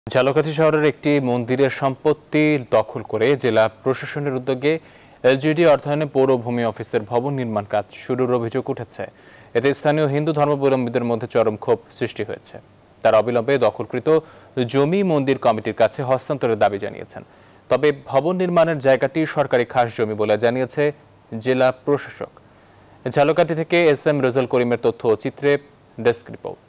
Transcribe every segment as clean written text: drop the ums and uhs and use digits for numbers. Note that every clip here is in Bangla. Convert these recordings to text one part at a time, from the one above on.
ঝালকাঠি শহরের একটি মন্দিরের সম্পত্তি দখল করে জেলা প্রশাসনের উদ্যোগে এলজিডি অর্থায়নে পৌর ভূমি অফিসের ভবন নির্মাণ কাজ শুরুর অভিযোগ উঠেছে। এতে স্থানীয় হিন্দু ধর্মাবলম্বীদের মধ্যে চরম ক্ষোভ সৃষ্টি হয়েছে। তারা অবিলম্বে দখলকৃত জমি মন্দির কমিটির কাছে হস্তান্তরের দাবি জানিয়েছেন। তবে ভবন নির্মাণের জায়গাটি সরকারি খাস জমি বলে জানিয়েছে জেলা প্রশাসক। ঝালকাঠি থেকে এস.এম. রেজাউল করিমের তথ্য ও চিত্রে ডেস্ক রিপোর্ট।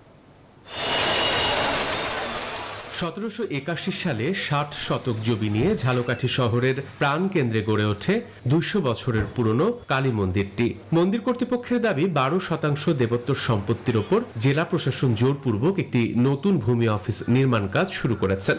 1781 সালে 60 শতক জমি নিয়ে ঝালকাঠি শহরের প্রাণকেন্দ্রে গড়ে ওঠে 200 বছরের পুরনো কালী মন্দিরটি। মন্দির কর্তৃপক্ষের দাবি 12% দেবোত্তর সম্পত্তির ওপর জেলা প্রশাসন জোরপূর্বক একটি নতুন ভূমি অফিস নির্মাণ কাজ শুরু করেছেন।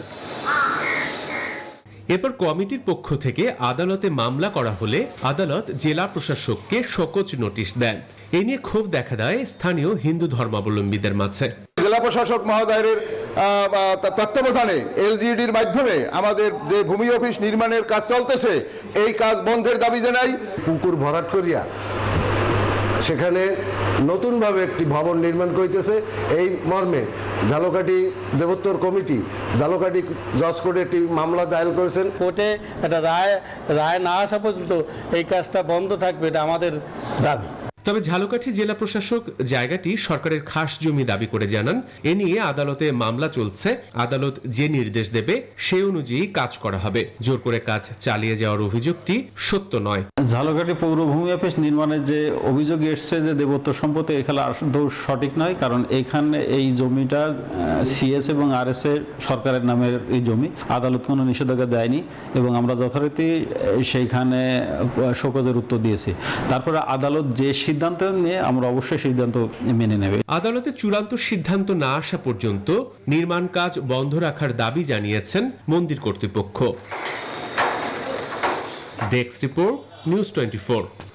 এরপর কমিটির পক্ষ থেকে আদালতে মামলা করা হলে আদালত জেলা প্রশাসককে শোকজ নোটিশ দেন। এ নিয়ে ক্ষোভ দেখা দেয় স্থানীয় হিন্দু ধর্মাবলম্বীদের মাঝে। জেলা প্রশাসক মহোদয়ের তত্ত্বাবধানে এলজিডির মাধ্যমে আমাদের যে ভূমি অফিস নির্মাণের কাজ চলতেছে এই কাজ বন্ধের দাবি জানাই। পুকুর ভরাট করিয়া সেখানে নতুনভাবে একটি ভবন নির্মাণ করিতেছে, এই মর্মে ঝালকাঠি দেবোত্তর কমিটি ঝালকাঠি জজ কোর্টে একটি মামলা দায়ের করেছেন। কোর্টে একটা রায় না আসা পর্যন্ত এই কাজটা বন্ধ থাকবে, এটা আমাদের দাবি। তবে ঝালকাঠি জেলা প্রশাসক জায়গাটি সরকারের খাস জমি দাবি করে জানান, এ নিয়ে আদালতে মামলা চলছে। আদালত যে নির্দেশ দেবে সে অনুযায়ী কাজ করা হবে। জোর করে কাজ চালিয়ে যাওয়ার অভিযোগটি সত্য নয়। ঝালকাঠি পৌর ভূমি অফিস নির্মাণের যে অভিযোগ এসছে যে দেবোত্তর সম্পত্তি, এখানে আসলেও সঠিক নয়। কারণ এখানে এই জমিটা সিএস এবং আরএস এর সরকারের নামের এই জমি, আদালত কোনো নিষেধাজ্ঞা দেয়নি এবং আমরা যথারীতি সেইখানে শোকজের উত্তর দিয়েছি। তারপরে আদালত যে সিদ্ধান্ত নিয়ে আমরা অবশ্যই সিদ্ধান্ত মেনে নেবে। আদালতে চূড়ান্ত সিদ্ধান্ত না আসা পর্যন্ত নির্মাণ কাজ বন্ধ রাখার দাবি জানিয়েছেন মন্দির কর্তৃপক্ষ। Desk report, news 24।